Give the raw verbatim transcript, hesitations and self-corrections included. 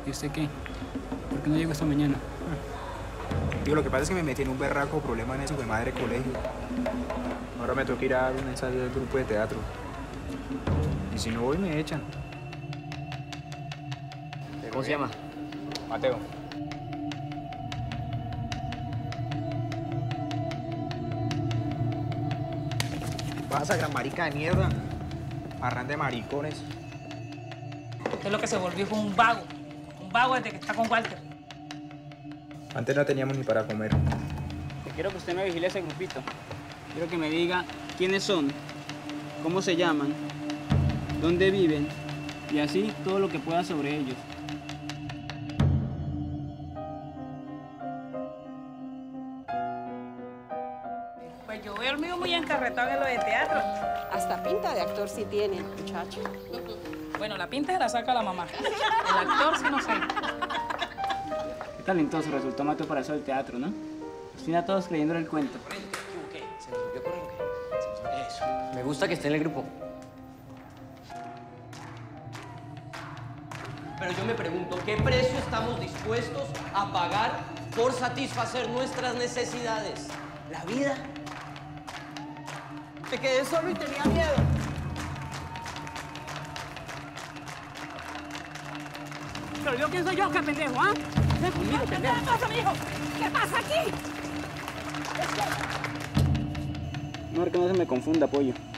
¿Y usted qué? ¿Por qué no llegó esta mañana? Digo, lo que pasa es que me metí en un berraco problema en eso de madre colegio. Ahora me toca ir a dar un ensayo del grupo de teatro. Y si no voy, me echan. ¿Cómo se llama? Mateo. ¿Qué pasa, gran marica de mierda? Parrán de maricones. Usted lo que se volvió fue un vago. Un vago desde que está con Walter. Antes no teníamos ni para comer. Quiero que usted me vigile ese grupito. Quiero que me diga quiénes son, cómo se llaman, dónde viven y así todo lo que pueda sobre ellos. Pues yo veo el mío muy encarretado en lo de teatro. Hasta pinta de actor sí tiene, muchacho. Bueno, la pinta se la saca la mamá. El actor sí no sé. Qué talentoso resultó Mateo para eso del teatro, ¿no? Nos tiene a todos creyéndole el cuento. Se me subió corriendo. Eso. Me gusta que esté en el grupo. Pero yo me pregunto, ¿qué precio estamos dispuestos a pagar por satisfacer nuestras necesidades? ¿La vida? Me quedé solo y tenía miedo. Pero yo, ¿quién soy yo? ¿Qué pendejo, ah? Ven conmigo, pendejo. ¿Qué pasa, mijo? ¿Qué pasa aquí? No, que no se me confunda, pollo.